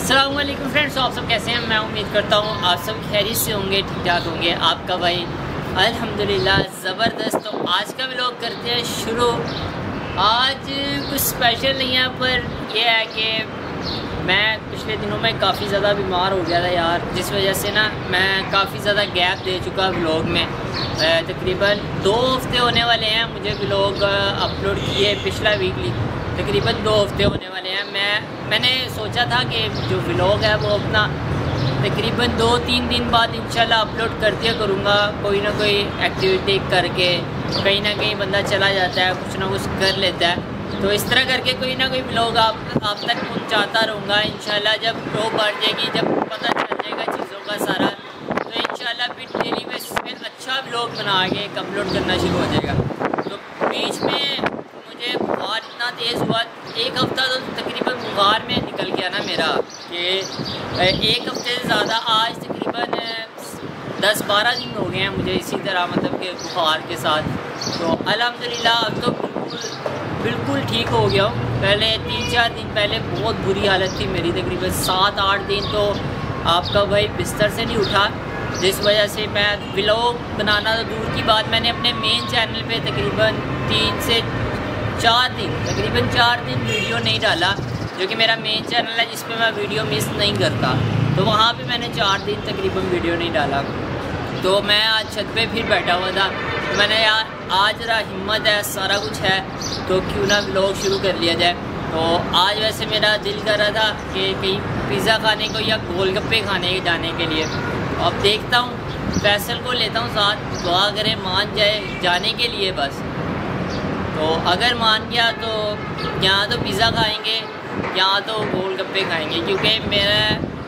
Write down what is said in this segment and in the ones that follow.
अस्सलामुअलैकुम फ्रेंड्स, आप सब कैसे हैं। मैं उम्मीद करता हूँ आप सब खैरियत से होंगे, ठीक ठाक होंगे। आपका भाई अल्हम्दुलिल्लाह ज़बरदस्त। तो आज का व्लॉग करते हैं शुरू। आज कुछ स्पेशल नहीं है, पर यह है कि मैं पिछले दिनों में काफ़ी ज़्यादा बीमार हो गया था यार, जिस वजह से ना मैं काफ़ी ज़्यादा गैप दे चुका व्लॉग में। तकरीबन 2 हफ्ते होने वाले हैं मुझे व्लॉग अपलोड किए, पिछला वीकली तकरीबन 2 हफ्ते होने वाले हैं। मैंने सोचा था कि जो व्लॉग है वो अपना तकरीबन 2-3 दिन बाद इंशाल्लाह अपलोड कर दिया करूँगा। कोई ना कोई एक्टिविटी करके कहीं ना कहीं बंदा चला जाता है, कुछ ना कुछ कर लेता है, तो इस तरह करके कोई ना कोई व्लॉग आप तक पहुँचाता रहूँगा इंशाल्लाह। जब ग्रो बढ़ जाएगी, जब पता चल जाएगा चीज़ों का सारा, तो इंशाल्लाह फिर डेली बेसिस पे अच्छा व्लॉग बना के अपलोड करना शुरू हो जाएगा। तो बीच में मुझे बुखार इतना तेज़ हुआ, 1 हफ़्ता तो तकरीबन बुखार में निकल गया ना मेरा, कि 1 हफ़्ते से ज़्यादा, आज तकरीबन 10-12 दिन हो गए हैं मुझे इसी तरह, मतलब कि बुखार के साथ। तो अल्हम्दुलिल्लाह अब तो बिल्कुल ठीक हो गया हूँ। पहले 3-4 दिन पहले बहुत बुरी हालत थी मेरी, तकरीबन 7-8 दिन तो आपका भाई बिस्तर से नहीं उठा, जिस वजह से मैं व्लॉग बनाना तो दूर की बात, मैंने अपने मेन चैनल पे तकरीबन 3 से 4 दिन, तकरीबन 4 दिन वीडियो नहीं डाला, जो कि मेरा मेन चैनल है जिस पे मैं वीडियो मिस नहीं करता। तो वहाँ पे मैंने 4 दिन तकरीबन वीडियो नहीं डाला। तो मैं आज छत पे फिर बैठा हुआ था, तो मैंने यार आज जरा हिम्मत है, सारा कुछ है, तो क्यों ना व्लॉग शुरू कर लिया जाए। तो आज वैसे मेरा दिल कर रहा था कि कहीं पिज़्ज़ा खाने को या गोलगप्पे खाने जाने के लिए। अब देखता हूँ, फैसल को लेता हूँ साथ, दुआ करें मान जाए जाने के लिए बस। तो अगर मान गया तो यहाँ तो पिज़्ज़ा खाएंगे, यहाँ तो गोलगप्पे खाएंगे, क्योंकि मेरा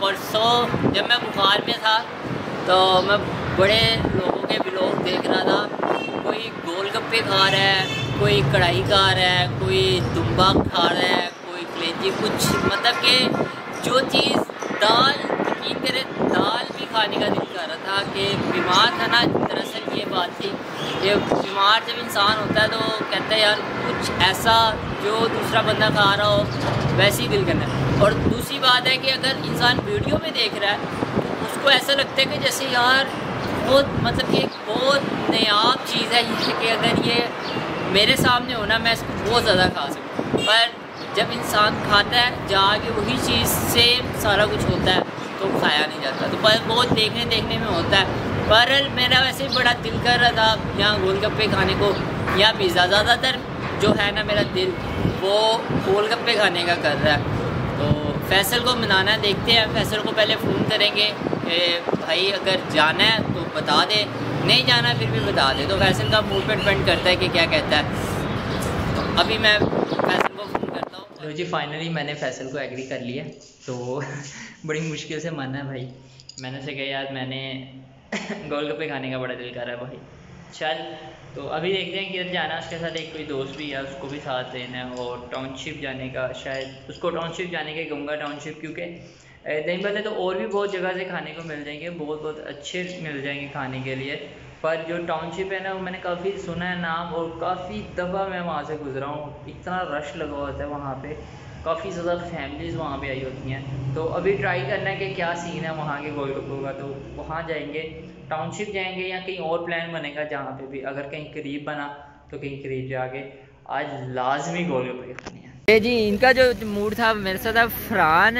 परसों जब मैं बुखार में था तो मैं बड़े लोगों के व्लॉग देख रहा था, कोई गोलगप्पे खा रहा है, कोई कढ़ाई खा रहा है, कोई दुम्बा खा रहा है, कोई कलेजी, कुछ मतलब कि जो चीज़ दाल, यकीन करे दाल भी खाने का दिल कर रहा था। कि बीमार था ना, दरअसल ये बात थी कि बीमार जब इंसान होता है तो कहता है यार कुछ ऐसा जो दूसरा बंदा खा रहा हो वैसे ही दिल करना है। और दूसरी बात है कि अगर इंसान वीडियो में देख रहा है तो उसको ऐसा लगता है कि जैसे यार बहुत, मतलब कि बहुत नायाब चीज़ है ये, कि अगर ये मेरे सामने होना मैं इसको बहुत ज़्यादा खा सकूँ। पर जब इंसान खाता है जाके वही चीज़ से सारा कुछ होता है तो खाया नहीं जाता, तो पर बहुत देखने में होता है। पर मेरा वैसे ही बड़ा दिल कर रहा था यहाँ गोलगप्पे खाने को या पिज़्ज़ा, ज़्यादातर जो है ना मेरा दिल वो गोलगप्पे खाने का कर रहा है। तो फैसल को मनाना है, देखते हैं। फैसल को पहले फ़ोन करेंगे कि भाई अगर जाना है तो बता दे, नहीं जाना फिर भी बता दे। तो फैसल का मूड पे डिपेंड करता है कि क्या कहता है। तो अभी मैं फैसल को फ़ोन करता हूँ। तो जी फाइनली मैंने फैसल को एग्री कर लिया। तो बड़ी मुश्किल से माना है भाई, मैंने उसे कहा यार मैंने गोलगप्पे खाने का बड़ा दिल कर रहा है भाई, चल। तो अभी देखते हैं किधर जाना है। उसके साथ एक कोई दोस्त भी है, उसको भी साथ लेना है, और टाउनशिप जाने का, शायद उसको टाउनशिप जाने के कहूँगा। टाउनशिप क्योंकि नहीं बने तो और भी बहुत जगह से खाने को मिल जाएंगे, बहुत अच्छे मिल जाएंगे खाने के लिए। पर जो टाउनशिप है ना, वो मैंने काफ़ी सुना है नाम, और काफ़ी दफ़ा मैं वहाँ से गुजरा हूँ। इतना रश लगा होता है वहाँ पे, काफ़ी ज़्यादा फैमिलीज़ वहाँ पे आई होती हैं। तो अभी ट्राई करना है कि क्या सीन है वहाँ के गोलगप्पों का। तो वहाँ जाएंगे, टाउनशिप जाएंगे, या कहीं और प्लान बनेगा जहाँ पे भी, अगर कहीं करीब बना तो कहीं करीब जाके आज लाजमी गोलगप्पे खाने हैं। जी इनका जो मूड था मेरे साथ था, फरहान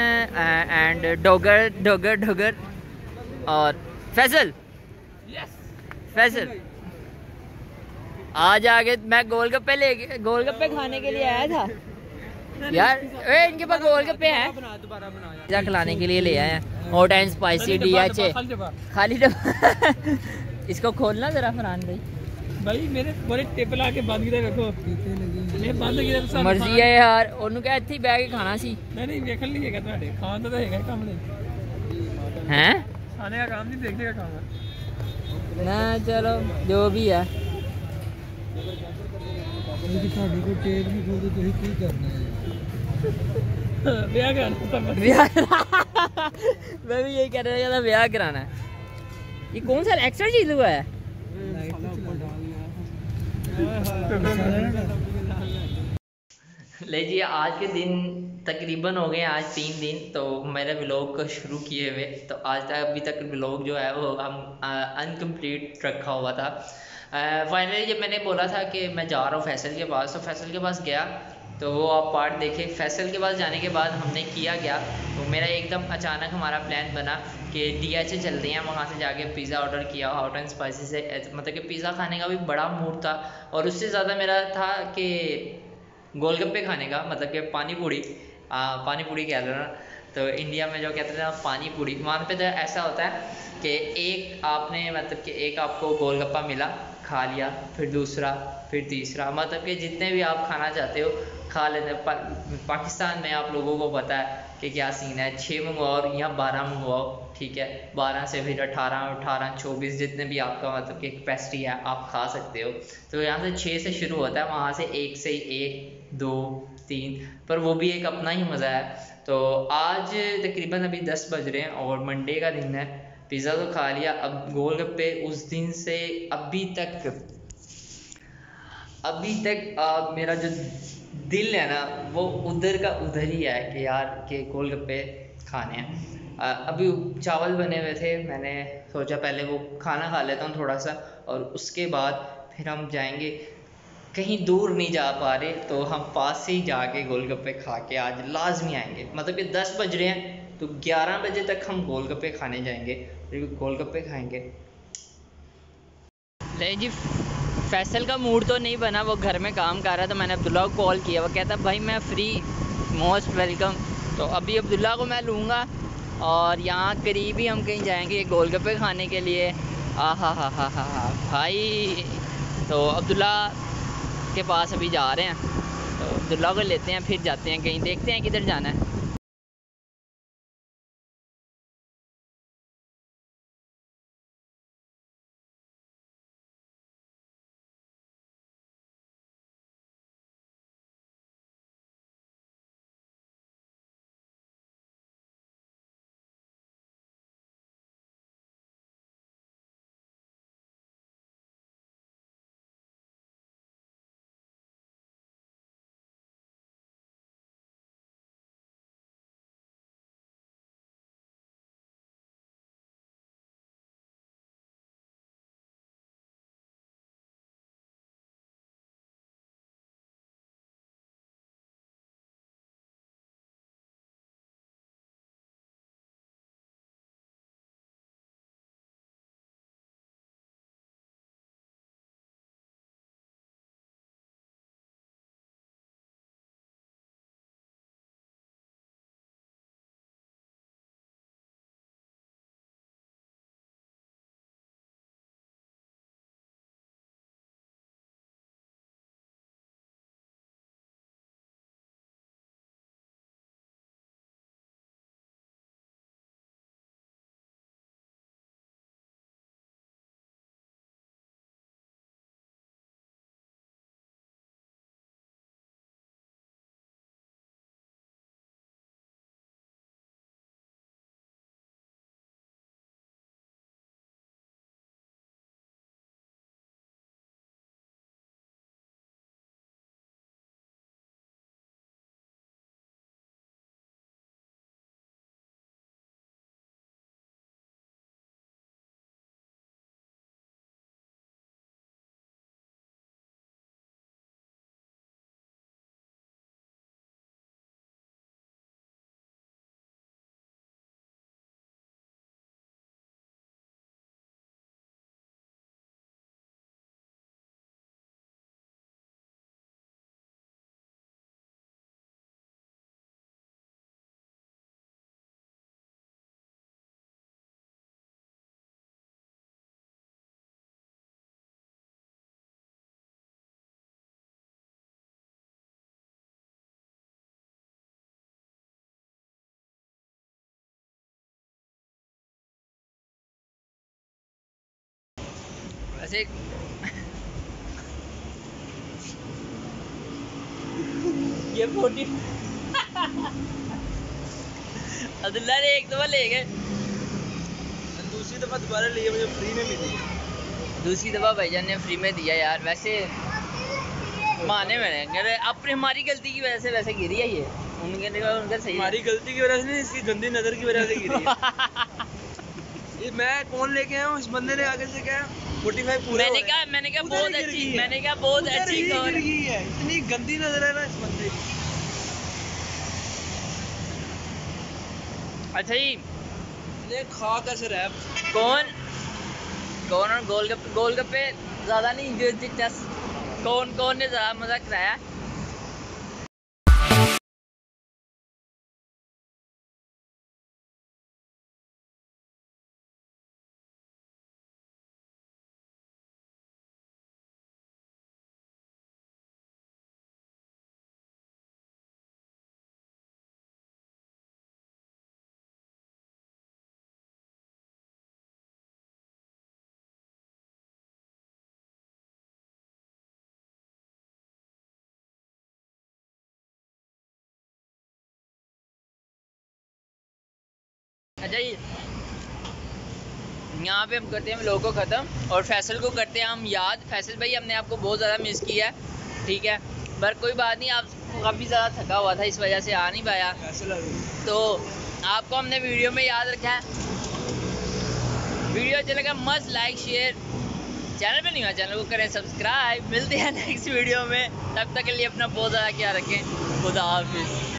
एंड डोगर और फैसल। फैसल आज आगे मैं गोलगप्पे खाने के लिए आया था यार। इनके पास गोलगप्पे हैं, पिज़्ज़ा खिलाने के लिए ले आए हैं। हॉट एंड स्पाइसी DH खाली डब्बा। इसको खोलना जरा फरहान भाई मेरे बड़े टेप ला के बंद किधर रखो, मैं बंद किधर मर्जी है यार। ਉਹਨੂੰ ਕਹ ਇੱਥੇ ਬੈ ਕੇ ਖਾਣਾ ਸੀ। नहीं ਵੇਖਣ ਲਈ ਹੈਗਾ ਤੁਹਾਡੇ, ਖਾਣ ਦਾ ਤਾਂ ਹੈਗਾ ਕੰਮ ਨਹੀਂ ਹੈ, ਖਾਣੇ ਦਾ ਕੰਮ ਨਹੀਂ, ਦੇਖਣੇ ਦਾ ਕੰਮ ਹੈ ਨਾ। चलो जो भी है, ਇਹ ਤੁਹਾਡੇ ਕੋਲ ਟੇਪ ਨਹੀਂ ਖੋਲਦੇ, ਤੁਸੀਂ ਕੀ करना है? ब्याह कराना। मैं भी यही कह रहा था, ब्याह कराना है। ये कौन सा एक्स्ट्रा चीज हुआ है? ले जी, आज के दिन तकरीबन हो गए आज 3 दिन तो मेरे व्लॉग को शुरू किए हुए। तो आज तक अभी तक व्लॉग जो है वो हम अनकम्प्लीट रखा हुआ था। फाइनली जब मैंने बोला था कि मैं जा रहा हूँ फैसल के पास, तो फैसल के पास गया तो वो आप पार्ट देखे। फैसल के पास जाने के बाद हमने किया क्या, तो मेरा एकदम अचानक हमारा प्लान बना कि DH चलते हैं। वहाँ से जाके पिज़्ज़ा ऑर्डर किया हॉट एंड स्पाइसी से। मतलब कि पिज़्ज़ा खाने का भी बड़ा मूड था, और उससे ज़्यादा मेरा था कि गोलगप्पे खाने का, मतलब कि पानी पूड़ी। पानी पूड़ी कह लो ना, तो इंडिया में जो कहते हैं ना पानी पूड़ी, वहाँ पे तो ऐसा होता है कि एक आपने मतलब कि एक आपको गोलगप्पा मिला, खा लिया, फिर दूसरा, फिर तीसरा, मतलब कि जितने भी आप खाना चाहते हो खा लेते। पाकिस्तान में आप लोगों को पता है कि क्या सीन है, 6 मंगवाओ और यहाँ 12 मंगवाओ, ठीक है। 12 से फिर 18, 24 जितने भी आपका मतलब कि कैपेसिटी है आप खा सकते हो। तो यहाँ से 6 से शुरू होता है, वहाँ से 1 से 1, 2, 3, पर वो भी एक अपना ही मज़ा है। तो आज तकरीबन अभी 10 बज रहे हैं और मंडे का दिन है। पिज़्ज़ा तो खा लिया, अब गोलगप्पे उस दिन से अभी तक मेरा जो दिल है ना वो उधर का उधर ही है कि यार के गोलगप्पे खाने हैं। अभी चावल बने हुए थे, मैंने सोचा पहले वो खाना खा लेता हूँ थोड़ा सा, और उसके बाद फिर हम जाएंगे। कहीं दूर नहीं जा पा रहे तो हम पास से ही जाके गोलगप्पे खा के आज लाजमी आएंगे। मतलब कि 10 बज रहे हैं तो 11 बजे तक हम गोलगप्पे खाने जाएंगे, फिर गोलगप्पे खाएंगे। नहीं जी, फैसल का मूड तो नहीं बना, वो घर में काम कर रहा था। मैंने अब्दुल्ला को कॉल किया, वो कहता भाई मैं फ्री, मोस्ट वेलकम। तो अभी अब्दुल्ला को मैं लूँगा और यहाँ करीब ही हम कहीं जाएंगे गोलगप्पे खाने के लिए। हा भाई, तो अब्दुल्ला के पास अभी जा रहे हैं, तो अब्दुल्ला को लेते हैं, फिर जाते हैं कहीं, देखते हैं किधर जाना है। वैसे ये 40 अब्दुल्ला ने एक दफ़ा ले गए, दूसरी दफ़ा दोबारा लिए, मुझे फ्री में मिली। दूसरी दफ़ा भाईजान ने फ्री में दिया यार। वैसे माने मैंने अपनी हमारी गलती की वजह से वैसे गिरी है ये, उनका सही हमारी गलती की वजह से नहीं, इसकी गंदी नजर की वजह से गिरी है। ये मैं कौन लेके आया हूँ, इस बंदे ने आगे से क्या 45 पूरे मैंने कहा बहुत अच्छी, मैंने कहा बहुत अच्छी गिर गई है। इतनी गंदी नजर है ना इस बंदे की। अच्छा जी, ये खा कैसे रहा है? कौन और गोलगप्पे ज्यादा नहीं जो कौन ने ज्यादा मजा कराया? अच्छा जी, यहाँ पे हम करते हैं व्लॉग को ख़त्म और फैसल को करते हैं हम याद। फैसल भाई हमने आपको बहुत ज़्यादा मिस किया है, ठीक है, पर कोई बात नहीं, आप काफ़ी ज़्यादा थका हुआ था इस वजह से आ नहीं पाया, तो आपको हमने वीडियो में याद रखा है। वीडियो अच्छा लगा मस्त लाइक शेयर, चैनल पे नहीं हुआ चैनल को करें सब्सक्राइब। मिलते हैं नेक्स्ट वीडियो में, तब तक के लिए अपना बहुत ज़्यादा ख्याल रखें। खुदा हाफिज़।